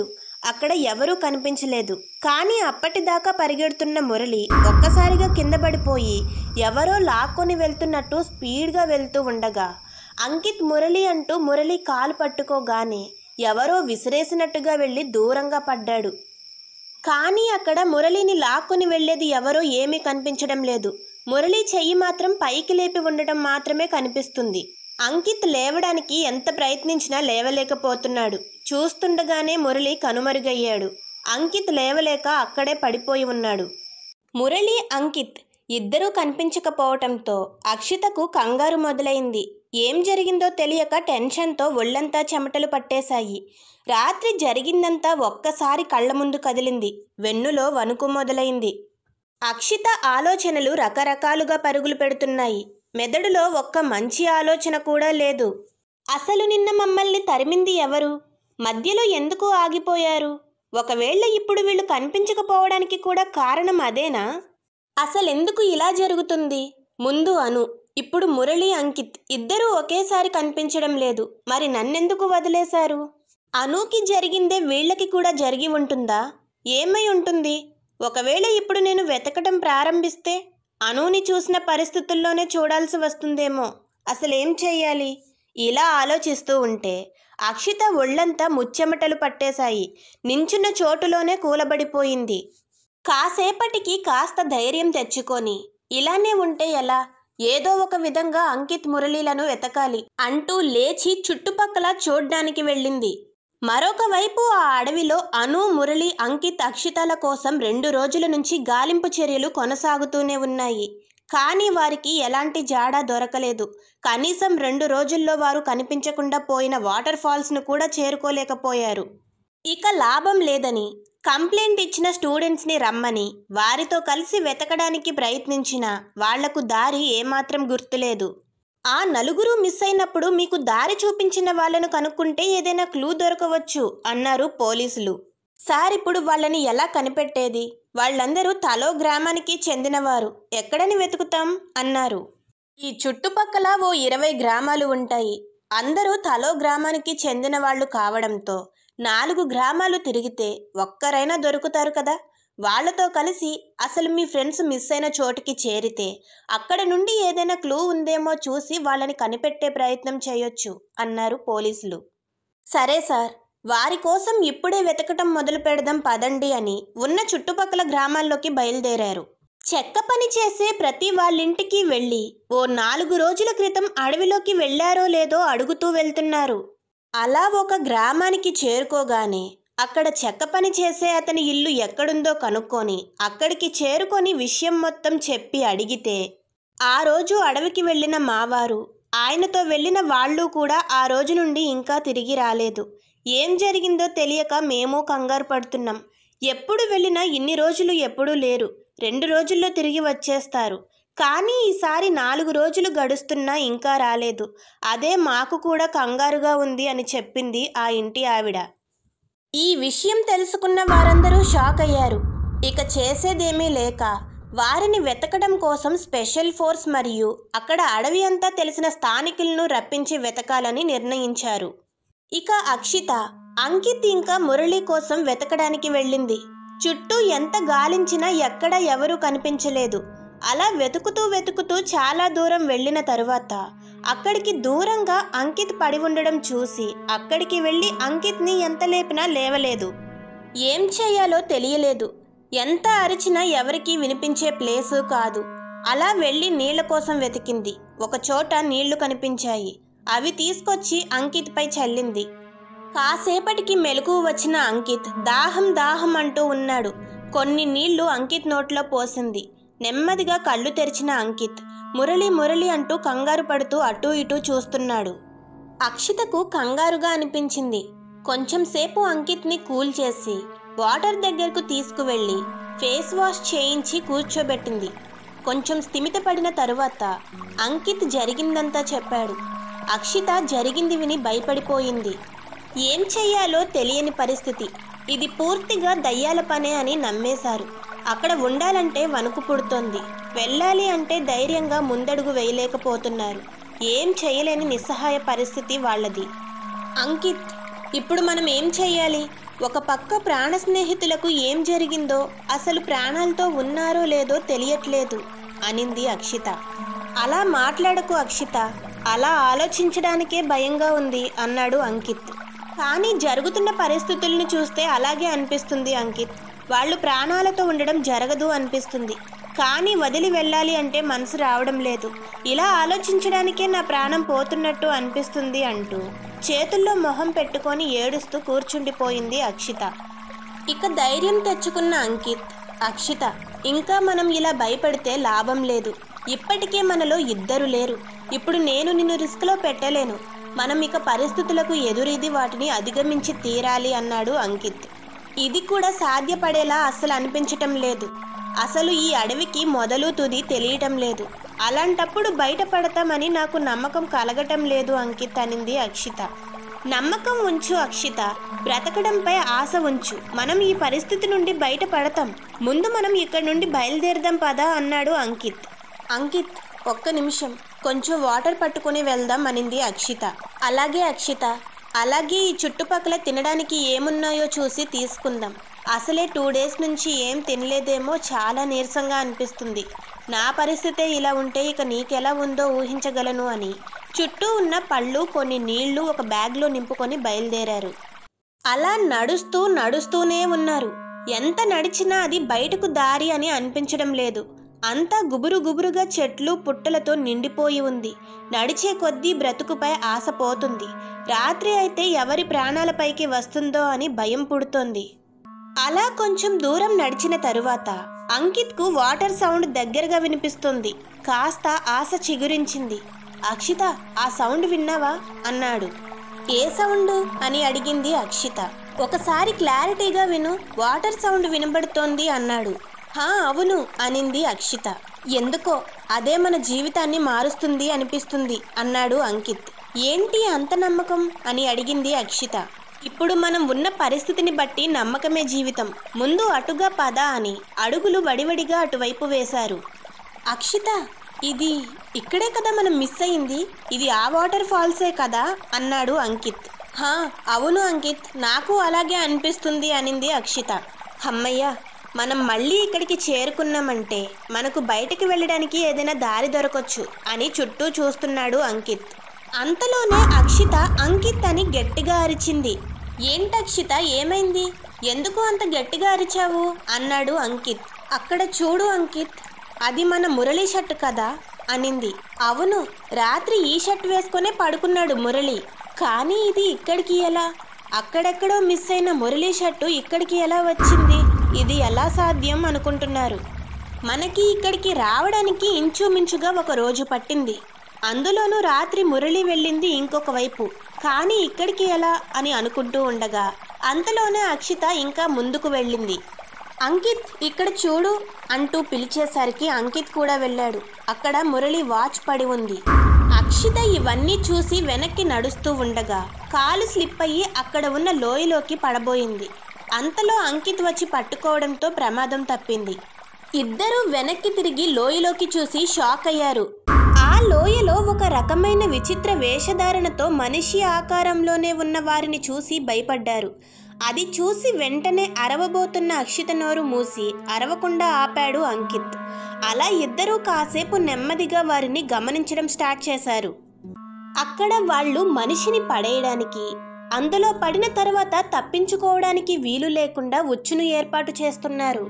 అక్కడ ఎవరూ కనిపించలేదు. కానీ అప్పటిదాకా పరిగెడుతున్న మురళి ఒక్కసారిగా కింద పడిపోయి ఎవరో లాక్కొని వెళ్తున్నట్టు స్పీడ్గా వెళ్తూ ఉండగా అంకిత్ మురళి అంటూ మురళి కాలు పట్టుకోగానే ఎవరో విసిరేసినట్టుగా వెళ్ళి దూరంగా పడ్డాడు. కానీ అక్కడ మురళిని లాక్కొని వెళ్లేది ఎవరో ఏమీ కనిపించడం లేదు. మురళి చెయ్యి మాత్రం పైకి లేపి ఉండటం మాత్రమే కనిపిస్తుంది. అంకిత్ లేవడానికి ఎంత ప్రయత్నించినా లేవలేకపోతున్నాడు. చూస్తుండగానే మురళి కనుమరుగయ్యాడు. అంకిత్ లేవలేక అక్కడే పడిపోయి ఉన్నాడు. మురళి, అంకిత్ ఇద్దరూ కనిపించకపోవటంతో అక్షితకు కంగారు మొదలైంది. ఏం జరిగిందో తెలియక టెన్షన్తో ఒళ్ళంతా చెమటలు పట్టేశాయి. రాత్రి జరిగిందంతా ఒక్కసారి కళ్ళ ముందు కదిలింది. వెన్నులో వణుకు మొదలైంది. అక్షిత ఆలోచనలు రకరకాలుగా పరుగులు పెడుతున్నాయి. మెదడులో ఒక్క మంచి ఆలోచన కూడా లేదు. అసలు నిన్న మమ్మల్ని తరిమింది ఎవరు? మధ్యలో ఎందుకు ఆగిపోయారు? ఒకవేళ ఇప్పుడు వీళ్ళు కనిపించకపోవడానికి కూడా కారణం అదేనా? అసలెందుకు ఇలా జరుగుతుంది? ముందు అను, ఇప్పుడు మురళి, అంకిత్ ఇద్దరూ ఒకేసారి కనిపించడం లేదు. మరి నన్నెందుకు వదిలేశారు? అనుకి జరిగిందే వీళ్ళకి కూడా జరిగి ఉంటుందా? ఏమై ఉంటుంది? ఒకవేళ ఇప్పుడు నేను వెతకటం ప్రారంభిస్తే అనుని చూసిన పరిస్థితుల్లోనే చూడాల్సి వస్తుందేమో. అసలేం చెయ్యాలి? ఇలా ఆలోచిస్తూ ఉంటే అక్షిత ఒళ్ళంతా ముచ్చెమటలు పట్టేశాయి. నించున్న చోటులోనే కూలబడిపోయింది. కాసేపటికి కాస్త ధైర్యం తెచ్చుకొని ఇలానే ఉంటే ఎలా? ఏదో ఒక విధంగా అంకిత్ మురళీలను వెతకాలి అంటూ లేచి చుట్టుపక్కల చూడ్డానికి వెళ్ళింది. మరొక వైపు ఆ అడవిలో అను, మురళి, అంకిత్, అక్షితల కోసం 2 రోజుల నుంచి గాలింపు చర్యలు కొనసాగుతూనే ఉన్నాయి. కానీ వారికి ఎలాంటి జాడా దొరకలేదు. కనీసం 2 రోజుల్లో వారు కనిపించకుండా పోయిన వాటర్ ఫాల్స్ను కూడా చేరుకోలేకపోయారు. ఇక లాభం లేదని కంప్లైంట్ ఇచ్చిన స్టూడెంట్స్ని రమ్మని వారితో కలిసి వెతకడానికి ప్రయత్నించినా వాళ్లకు దారి ఏమాత్రం గుర్తులేదు. ఆ 4 మిస్ అయినప్పుడు మీకు దారి చూపించిన వాళ్ళను కనుక్కుంటే ఏదైనా క్లూ దొరకవచ్చు అన్నారు పోలీసులు. సార్, ఇప్పుడు వాళ్ళని ఎలా కనిపెట్టేది? వాళ్ళందరూ తలో గ్రామానికి చెందినవారు, ఎక్కడని వెతుకుతాం అన్నారు. ఈ చుట్టుపక్కల ఓ 20 గ్రామాలు ఉంటాయి. అందరూ తలో గ్రామానికి చెందిన వాళ్ళు కావడంతో 4 గ్రామాలు తిరిగితే ఒక్కరైనా దొరుకుతారు కదా. వాళ్లతో కలిసి అసలు మీ ఫ్రెండ్స్ మిస్ అయిన చోటుకి చేరితే అక్కడ నుండి ఏదైనా క్లూ ఉందేమో చూసి వాళ్ళని కనిపెట్టే ప్రయత్నం చేయొచ్చు అన్నారు పోలీసులు. సరే సార్, వారి కోసం ఇప్పుడే వెతకటం మొదలు పెడదాం పదండి అని ఉన్న చుట్టుపక్కల గ్రామాల్లోకి బయలుదేరారు. చెక్క పని చేసే ప్రతి వాళ్ళింటికి వెళ్ళి ఓ 4 రోజుల క్రితం అడవిలోకి వెళ్ళారో లేదో అడుగుతూ వెళ్తున్నారు. అలా ఒక గ్రామానికి చేరుకోగానే అక్కడ చెక్క పని చేసే అతని ఇల్లు ఎక్కడుందో కనుక్కొని అక్కడికి చేరుకొని విషయం మొత్తం చెప్పి అడిగితే ఆ రోజు అడవికి వెళ్ళిన మావారు, ఆయనతో వెళ్ళిన వాళ్ళు కూడా ఆ రోజు నుండి ఇంకా తిరిగి రాలేదు. ఏం జరిగిందో తెలియక మేము కంగారు పడుతున్నాం. ఎప్పుడు వెళ్ళినా ఇన్ని రోజులు ఎప్పుడూ లేరు. 2 రోజుల్లో తిరిగి వచ్చేస్తారు. కానీ ఈసారి 4 రోజులు గడుస్తున్నా ఇంకా రాలేదు. అదే మాకు కూడా కంగారుగా ఉంది అని చెప్పింది ఆ ఇంటి ఆవిడ. ఈ విషయం తెలుసుకున్న వారందరూ షాక్ అయ్యారు. ఇక చేసేదేమీ లేక వారిని వెతకడం కోసం స్పెషల్ ఫోర్స్ మరియు అక్కడ అడవి అంతా తెలిసిన స్థానికులను రప్పించి వెతకాలని నిర్ణయించారు. ఇక అక్షిత, అంకిత్ ఇంకా మురళి కోసం వెతకడానికి వెళ్ళింది. చుట్టూ ఎంత గాలించినా ఎక్కడ ఎవరూ కనిపించలేదు. అలా వెతుకుతూ చాలా దూరం వెళ్ళిన తరువాత అక్కడికి దూరంగా అంకిత్ పడి ఉండడం చూసి అక్కడికి వెళ్ళి అంకిత్ని ఎంత లేపినా లేవలేదు. ఏం చేయాలో తెలియలేదు. ఎంత అరిచినా ఎవరికీ వినిపించే ప్లేసు కాదు. అలా వెళ్ళి నీళ్ల కోసం వెతికింది. ఒక చోట నీళ్లు కనిపించాయి. అవి తీసుకొచ్చి అంకిత్ పై చల్లింది. కాసేపటికి మెలకువ వచ్చిన అంకిత్ దాహం దాహం అంటూ ఉన్నాడు. కొన్ని నీళ్లు అంకిత్ నోట్లో పోసింది. నెమ్మదిగా కళ్ళు తెరిచిన అంకిత్ మురళి మురళి అంటూ కంగారు పడుతూ అటూ ఇటూ చూస్తున్నాడు. అక్షితకు కంగారుగా అనిపించింది. కొంచెం సేపు అంకిత్ని కూల్ చేసి వాటర్ దగ్గరకు తీసుకువెళ్ళి ఫేస్ వాష్ చేయించి కూర్చోబెట్టింది. కొంచెం స్థిమితపడిన తరువాత అంకిత్ జరిగిందంతా చెప్పాడు. అక్షిత జరిగింది విని భయపడిపోయింది. ఏం చెయ్యాలో తెలియని పరిస్థితి. ఇది పూర్తిగా దయ్యాల పనే అని నమ్మేశారు. అక్కడ ఉండాలంటే వణుకు పుడుతోంది. వెళ్ళాలి అంటే ధైర్యంగా ముందడుగు వేయలేకపోతున్నారు. ఏం చేయలేని నిస్సహాయ పరిస్థితి వాళ్ళది. అంకిత్, ఇప్పుడు మనం ఏం చెయ్యాలి? ఒక పక్క ప్రాణ స్నేహితులకు ఏం జరిగిందో, అసలు ప్రాణాలతో ఉన్నారో లేదో తెలియట్లేదు అనింది అక్షిత. అలా మాట్లాడకు అక్షిత, అలా ఆలోచించడానికే భయంగా ఉంది అన్నాడు అంకిత్. కానీ జరుగుతున్న పరిస్థితులను చూస్తే అలాగే అనిపిస్తుంది అంకిత్. వాళ్ళు ప్రాణాలతో ఉండడం జరగదు అనిపిస్తుంది, కానీ వదిలి వెళ్ళాలి అంటే మనసు రావడం లేదు. ఇలా ఆలోచించడానికే నా ప్రాణం పోతున్నట్టు అనిపిస్తుంది అంటూ చేతుల్లో మొహం పెట్టుకొని ఏడుస్తూ కూర్చుండిపోయింది అక్షిత. ఇక ధైర్యం తెచ్చుకున్న అంకిత్, అక్షిత ఇంకా మనం ఇలా భయపడితే లాభం లేదు. ఇప్పటికే మనలో ఇద్దరు లేరు. ఇప్పుడు నేను నిన్ను రిస్క్లో పెట్టలేను. మనం ఇక పరిస్థితులకు ఎదురీది వాటిని అధిగమించి తీరాలి అన్నాడు అంకిత్. ఇది కూడా సాధ్యపడేలా అస్సలు అనిపించటం లేదు. అసలు ఈ అడవికి మొదలు తుది తెలియటం లేదు. అలాంటప్పుడు బయటపడతామని నాకు నమ్మకం కలగటం లేదు అంకిత్ అనింది అక్షిత. నమ్మకం ఉంచు అక్షిత, బ్రతకడంపై ఆశ ఉంచు. మనం ఈ పరిస్థితి నుండి బయటపడతాం. ముందు మనం ఇక్కడి నుండి బయలుదేరదాం పదా అన్నాడు అంకిత్. అంకిత్ ఒక్క నిమిషం, కొంచెం వాటర్ పట్టుకుని వెళ్దాం అనింది అక్షిత. అలాగే అక్షిత, అలాగే ఈ చుట్టుపక్కల తినడానికి ఏమున్నాయో చూసి తీసుకుందాం. అసలే 2 days నుంచి ఏం తినలేదేమో, చాలా నీరసంగా అనిపిస్తుంది. నా పరిస్థితే ఇలా ఉంటే ఇక నీకెలా ఉందో ఊహించగలను అని చుట్టూ ఉన్న పళ్ళు, కొన్ని నీళ్లు ఒక బ్యాగ్లో నింపుకొని బయలుదేరారు. అలా నడుస్తూనే ఉన్నారు. ఎంత నడిచినా అది బయటకు దారి అని అనిపించడం లేదు. అంతా గుబురుగా చెట్లు పుట్టలతో నిండిపోయి ఉంది. నడిచే కొద్దీ బ్రతుకుపై ఆశ పోతుంది. రాత్రి అయితే ఎవరి ప్రాణాలపైకి వస్తుందో అని భయం పుడుతోంది. అలా కొంచెం దూరం నడిచిన తరువాత అంకిత్కు వాటర్ సౌండ్ దగ్గరగా వినిపిస్తుంది. కాస్త ఆశ చిగురించింది. అక్షిత, ఆ సౌండ్ విన్నావా అన్నాడు. ఏ సౌండ్ అని అడిగింది అక్షిత. ఒకసారి క్లారిటీగా విను, వాటర్ సౌండ్ వినబడుతోంది అన్నాడు. హా అవును అనింది అక్షిత. ఎందుకో అదే మన జీవితాన్ని మారుస్తుంది అనిపిస్తుంది అన్నాడు అంకిత్. ఏంటి అంత నమ్మకం అని అడిగింది అక్షిత. ఇప్పుడు మనం ఉన్న పరిస్థితిని బట్టి నమ్మకమే జీవితం. ముందు అటుగా పద అని అడుగులు వడివడిగా అటువైపు వేశారు. అక్షిత, ఇది ఇక్కడే కదా మనం మిస్ అయింది. ఇది ఆ వాటర్ ఫాల్సే కదా అన్నాడు అంకిత్. హా అవును అంకిత్, నాకు అలాగే అనిపిస్తుంది అనింది అక్షిత. అమ్మయ్య, మనం మళ్ళీ ఇక్కడికి చేరుకున్నామంటే మనకు బయటికి వెళ్ళడానికి ఏదైనా దారి దొరకొచ్చు అని చుట్టూ చూస్తున్నాడు అంకిత్. అంతలోనే అక్షిత అంకిత్ అని గట్టిగా అరిచింది. ఏంటక్షిత, ఏమైంది? ఎందుకు అంత గట్టిగా అరిచావు అన్నాడు అంకిత్. అక్కడ చూడు అంకిత్, అది మన మురళి షర్ట్ కదా అనింది. అవును, రాత్రి ఈ షర్ట్ వేసుకునే పడుకున్నాడు మురళి. కానీ ఇది ఇక్కడికి ఎలా? అక్కడెక్కడో మిస్ అయిన మురళి షర్టు ఇక్కడికి ఎలా వచ్చింది? ఇది ఎలా సాధ్యం అనుకుంటున్నారు. మనకి ఇక్కడికి రావడానికి ఇంచుమించుగా 1 రోజు పట్టింది. అందులోనూ రాత్రి మురళి వెళ్ళింది ఇంకొక వైపు. కానీ ఇక్కడికి ఎలా అని అనుకుంటూ ఉండగా అంతలోనే అక్షిత ఇంకా ముందుకు వెళ్ళింది. అంకిత్ ఇక్కడ చూడు అంటూ పిలిచేసరికి అంకిత్ కూడా వెళ్ళాడు. అక్కడ మురళి వాచ్ పడి ఉంది. అక్షిత ఇవన్నీ చూసి వెనక్కి నడుస్తూ ఉండగా కాలు స్లిప్ అయ్యి అక్కడ ఉన్న లోయలోకి పడబోయింది. అంతలో అంకిత్ వచ్చి పట్టుకోవడంతో ప్రమాదం తప్పింది. ఇద్దరూ వెనక్కి తిరిగి లోయలోకి చూసి షాక్ అయ్యారు. ఆ లోయలో ఒక రకమైన విచిత్ర వేషధారణతో మనిషి ఆకారంలోనే ఉన్న వారిని చూసి భయపడ్డారు. అది చూసి వెంటనే అరవబోతున్న అక్షిత నోరు మూసి అరవకుండా ఆపాడు అంకిత్. అలా ఇద్దరూ కాసేపు నెమ్మదిగా వారిని గమనించడం స్టార్ట్ చేశారు. అక్కడ వాళ్ళు మనిషిని పడేయడానికి, అందులో పడిన తర్వాత తప్పించుకోవడానికి వీలు లేకుండా ఉచ్చును ఏర్పాటు చేస్తున్నారు.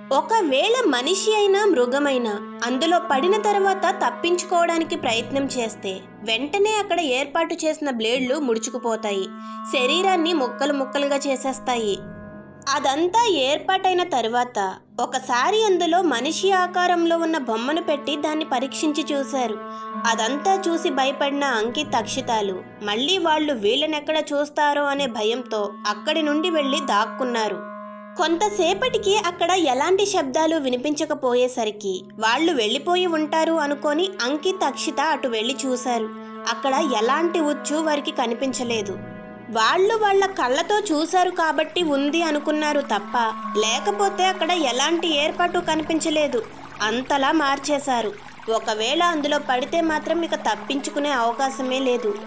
ఒకవేళ మనిషి అయినా మృగమైనా అందులో పడిన తర్వాత తప్పించుకోవడానికి ప్రయత్నం చేస్తే వెంటనే అక్కడ ఏర్పాటు చేసిన బ్లేడ్లు ముడుచుకుపోతాయి, శరీరాన్ని ముక్కలుగా చేసేస్తాయి. అదంతా ఏర్పాటైన తరువాత ఒకసారి అందులో మనిషి ఆకారంలో ఉన్న బొమ్మను పెట్టి దాన్ని పరీక్షించి చూశారు. అదంతా చూసి భయపడిన అంకిత్, అక్షితాలు మళ్ళీ వాళ్ళు వీళ్ళనెక్కడ చూస్తారో అనే భయంతో అక్కడి నుండి వెళ్ళి దాక్కున్నారు. కొంతసేపటికి అక్కడ ఎలాంటి శబ్దాలు వినిపించకపోయేసరికి వాళ్ళు వెళ్ళిపోయి ఉంటారు అనుకొని అంకిత్, అక్షిత అటు వెళ్ళి చూశారు. అక్కడ ఎలాంటి ఉచ్చు వారికి కనిపించలేదు. వాళ్ళు వాళ్ళ కళ్ళతో చూశారు కాబట్టి ఉంది అనుకున్నారు తప్ప, లేకపోతే అక్కడ ఎలాంటి ఏర్పాటు కనిపించలేదు. అంతలా మార్చేశారు. ఒకవేళ అందులో పడితే మాత్రం ఇక తప్పించుకునే అవకాశమే లేదు.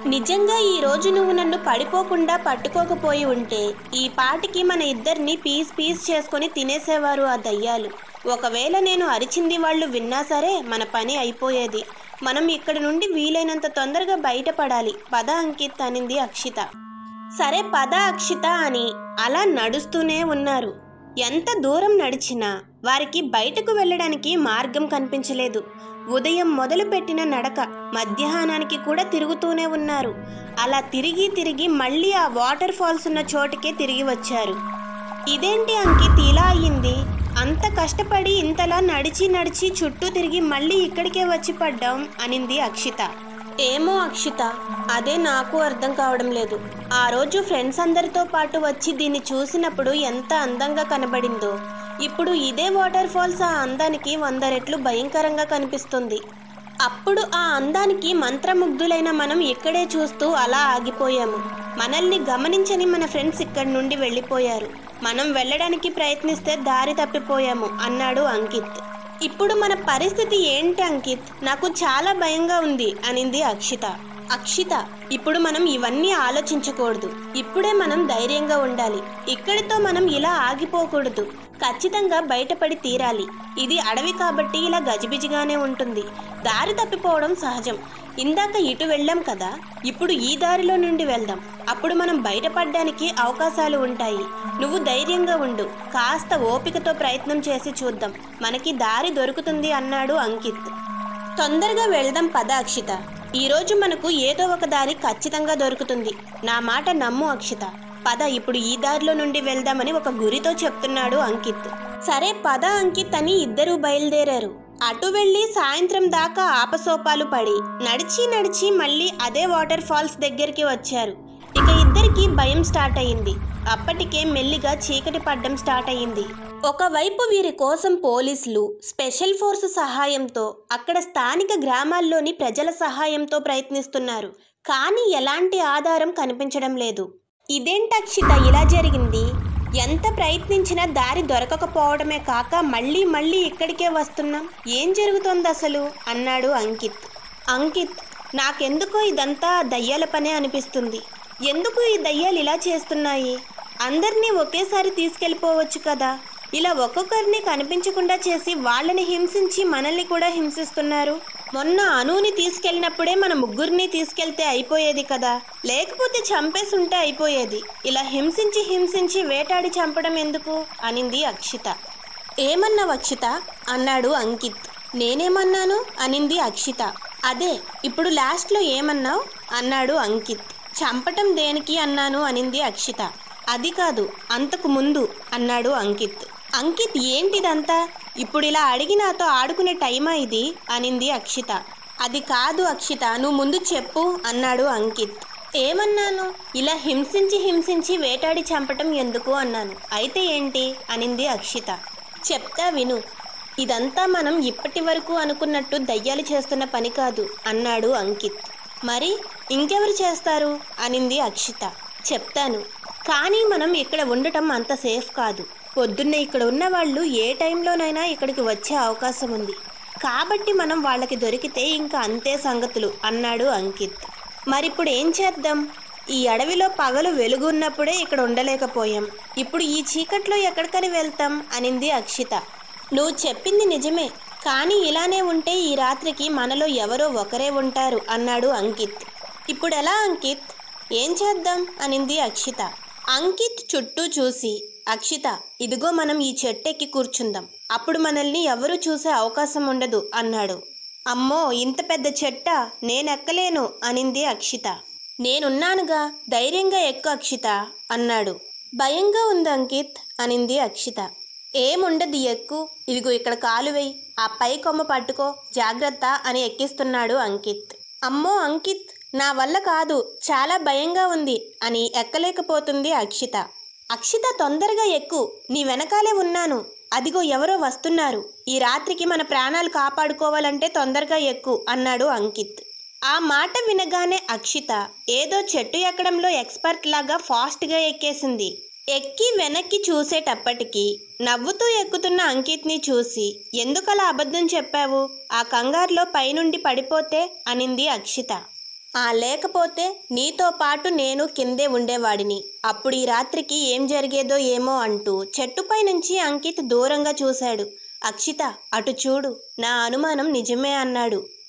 నిజంగా ఈ రోజు నువ్వు నన్ను పడిపోకుండా పట్టుకోకపోయి ఉంటే ఈ పాటికి మన ఇద్దరిని పీస్ పీస్ చేసుకొని తినేసేవారు ఆ దయ్యాలు. ఒకవేళ నేను అరిచింది వాళ్ళు విన్నా సరే మన పని అయిపోయేది. మనం ఇక్కడి నుండి వీలైనంత తొందరగా బయటపడాలి. పద అంకిత్ అనింది అక్షిత. సరే పద అక్షిత అని అలా నడుస్తూనే ఉన్నారు. ఎంత దూరం నడిచినా వారికి బయటకు వెళ్ళడానికి మార్గం కనిపించలేదు. ఉదయం మొదలుపెట్టిన నడక మధ్యాహ్నానికి కూడా తిరుగుతూనే ఉన్నారు. అలా తిరిగి తిరిగి మళ్ళీ ఆ వాటర్ ఫాల్స్ ఉన్న చోటుకే తిరిగి వచ్చారు. ఇదేంటి అంకిత్ ఇలా అయ్యింది? అంత కష్టపడి ఇంతలా నడిచి నడిచి చుట్టూ తిరిగి మళ్ళీ ఇక్కడికే వచ్చి పడ్డాం అనింది అక్షిత. ఏమో అక్షిత, అదే నాకు అర్థం కావడం లేదు. ఆ రోజు ఫ్రెండ్స్ అందరితో పాటు వచ్చి దీన్ని చూసినప్పుడు ఎంత అందంగా కనబడిందో, ఇప్పుడు ఇదే వాటర్ ఫాల్స్ ఆ అందానికి 100 రెట్లు భయంకరంగా కనిపిస్తుంది. అప్పుడు ఆ అందానికి మంత్రముగ్ధులైన మనం ఇక్కడే చూస్తూ అలా ఆగిపోయాము. మనల్ని గమనించని మన ఫ్రెండ్స్ ఇక్కడి నుండి వెళ్ళిపోయారు. మనం వెళ్ళడానికి ప్రయత్నిస్తే దారి తప్పిపోయాము అన్నాడు అంకిత్. ఇప్పుడు మన పరిస్థితి ఏంటి అంకిత్? నాకు చాలా భయంగా ఉంది అనింది అక్షిత. అక్షిత, ఇప్పుడు మనం ఇవన్నీ ఆలోచించకూడదు. ఇప్పుడే మనం ధైర్యంగా ఉండాలి. ఇక్కడితో మనం ఇలా ఆగిపోకూడదు. ఖచ్చితంగా బయటపడి తీరాలి. ఇది అడవి కాబట్టి ఇలా గజిబిజిగానే ఉంటుంది. దారి తప్పిపోవడం సహజం. ఇందాక ఇటు వెళ్ళాం కదా, ఇప్పుడు ఈ దారిలో నుండి వెళ్దాం. అప్పుడు మనం బయటపడడానికి అవకాశాలు ఉంటాయి. నువ్వు ధైర్యంగా ఉండు. కాస్త ఓపికతో ప్రయత్నం చేసి చూద్దాం. మనకి దారి దొరుకుతుంది అన్నాడు అంకిత్. తొందరగా వెళ్దాం పద అక్షిత. ఈరోజు మనకు ఏదో ఒక దారి ఖచ్చితంగా దొరుకుతుంది. నా మాట నమ్ము అక్షిత. పద ఇప్పుడు ఈ దారిలో నుండి వెళ్దామని ఒక గురితో చెప్తున్నాడు అంకిత్. సరే పద అంకిత్ అని ఇద్దరూ బయలుదేరారు. అటు వెళ్ళి సాయంత్రం దాకా ఆపసోపాలు పడి నడిచి నడిచి మళ్ళీ అదే వాటర్ ఫాల్స్ దగ్గరికి వచ్చారు. ఇక ఇద్దరికి భయం స్టార్ట్ అయింది. అప్పటికే మెల్లిగా చీకటి పడ్డం స్టార్ట్ అయింది. ఒకవైపు వీరి కోసం పోలీసులు, స్పెషల్ ఫోర్స్ సహాయంతో, అక్కడ స్థానిక గ్రామాల్లోని ప్రజల సహాయంతో ప్రయత్నిస్తున్నారు. కానీ ఎలాంటి ఆధారం కనిపించడం లేదు. ఇదేంటి అక్షిత ఇలా జరిగింది? ఎంత ప్రయత్నించినా దారి దొరకకపోవడమే కాక మళ్ళీ మళ్ళీ ఇక్కడికే వస్తున్నాం. ఏం జరుగుతోంది అసలు అన్నాడు అంకిత్. అంకిత్, నాకెందుకో ఇదంతా దయ్యాల పనే అనిపిస్తుంది. ఎందుకు ఈ దయ్యాలు ఇలా చేస్తున్నాయి? అందరినీ ఒకేసారి తీసుకెళ్ళిపోవచ్చు కదా. ఇలా ఒక్కొక్కరిని కనిపించకుండా చేసి వాళ్ళని హింసించి మనల్ని కూడా హింసిస్తున్నారు. మొన్న అనుని తీసుకెళ్ళినప్పుడే మన ముగ్గురిని తీసుకెళ్తే అయిపోయేది కదా. లేకపోతే చంపేసి ఉంటే అయిపోయేది. ఇలా హింసించి హింసించి వేటాడి చంపడం ఎందుకు అనింది అక్షిత. ఏమన్నావు అక్షిత అన్నాడు అంకిత్. నేనేమన్నాను అనింది అక్షిత. అదే ఇప్పుడు లాస్ట్లో ఏమన్నావు అన్నాడు అంకిత్. చంపటం దేనికి అన్నాను అనింది అక్షిత. అది కాదు, అంతకు ముందు అన్నాడు అంకిత్. అంకిత్, ఏంటిదంతా? ఇప్పుడు ఇలా అడిగి నాతో ఆడుకునే టైమా ఇది అనింది అక్షిత. అది కాదు అక్షిత, నువ్వు ముందు చెప్పు అన్నాడు అంకిత్. ఏమన్నాను? ఇలా హింసించి హింసించి వేటాడి చంపటం ఎందుకు అన్నాను. అయితే ఏంటి అనింది అక్షిత. చెప్తా విను. ఇదంతా మనం ఇప్పటి వరకు అనుకున్నట్టు దయ్యాలు చేస్తున్న పని కాదు అన్నాడు అంకిత్. మరి ఇంకెవరు చేస్తారు అనింది అక్షిత. చెప్తాను, కానీ మనం ఇక్కడ ఉండటం అంత సేఫ్ కాదు. పొద్దున్నే ఇక్కడ ఉన్న వాళ్ళు ఏ టైంలోనైనా ఇక్కడికి వచ్చే అవకాశం ఉంది. కాబట్టి మనం వాళ్ళకి దొరికితే ఇంకా అంతే సంగతులు అన్నాడు అంకిత్. మరిప్పుడు ఏం చేద్దాం? ఈ అడవిలో పగలు వెలుగు ఉన్నప్పుడే ఇక్కడ ఉండలేకపోయాం. ఇప్పుడు ఈ చీకట్లో ఎక్కడికని వెళ్తాం అనింది అక్షిత. నువ్వు చెప్పింది నిజమే, కానీ ఇలానే ఉంటే ఈ రాత్రికి మనలో ఎవరో ఒకరే ఉంటారు అన్నాడు అంకిత్. ఇప్పుడెలా అంకిత్? ఏం చేద్దాం అనింది అక్షిత. అంకిత్ చుట్టూ చూసి, అక్షిత ఇదిగో మనం ఈ చెట్టెక్కి కూర్చుందాం. అప్పుడు మనల్ని ఎవరు చూసే అవకాశం ఉండదు అన్నాడు. అమ్మో, ఇంత పెద్ద చెట్టా? నేనెక్కలేను అనింది అక్షిత. నేనున్నానుగా, ధైర్యంగా ఎక్కు అక్షిత అన్నాడు. భయంగా ఉంది అంకిత్ అనింది అక్షిత. ఏముండదు, ఎక్కు. ఇదిగో ఇక్కడ కాలు వేయి, ఆ పై కొమ్మ పట్టుకో, జాగ్రత్త అని ఎక్కిస్తున్నాడు అంకిత్. అమ్మో అంకిత్, నా వల్ల కాదు, చాలా భయంగా ఉంది అని ఎక్కలేకపోతుంది అక్షిత. అక్షిత తొందరగా ఎక్కు, నీ వెనకాలే ఉన్నాను. అదిగో ఎవరో వస్తున్నారు. ఈ రాత్రికి మన ప్రాణాలు కాపాడుకోవాలంటే తొందరగా ఎక్కు అన్నాడు అంకిత్. ఆ మాట వినగానే అక్షిత ఏదో చెట్టు ఎక్కడంలో ఎక్స్పర్ట్ లాగా ఫాస్ట్గా ఎక్కేసింది. ఎక్కి వెనక్కి చూసేటప్పటికి నవ్వుతూ ఎక్కుతున్న అంకిత్ని చూసి, ఎందుకలా అబద్ధం చెప్పావు? ఆ కంగారులో పైనుండి పడిపోతే అనింది అక్షిత. లేకపోతే నీతో పాటు నేను కిందే ఉండేవాడిని. అప్పుడు ఈ రాత్రికి ఏం జరిగేదో ఏమో అంటూ చెట్టుపై నుంచి అంకిత్ దూరంగా చూశాడు. అక్షిత, అటు చూడు, నా అనుమానం నిజమే అన్నాడు.